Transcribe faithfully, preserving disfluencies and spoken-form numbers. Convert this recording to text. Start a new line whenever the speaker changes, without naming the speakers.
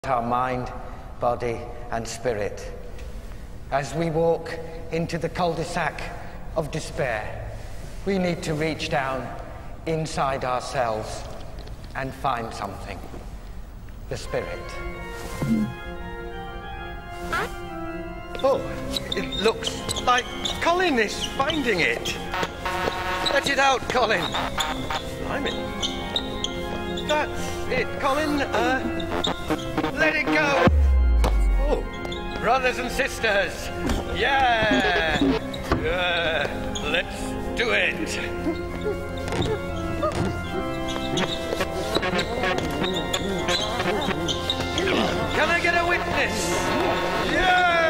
our mind, body and spirit. As we walk into the cul-de-sac of despair, we need to reach down inside ourselves and find something. The spirit. Oh, it looks like Colin is finding it. Let it out, Colin. Blimey. That's it, Colin. Uh, let it go. Oh, brothers and sisters. Yeah. Yeah. Let's do it. Can I get a witness? Yeah!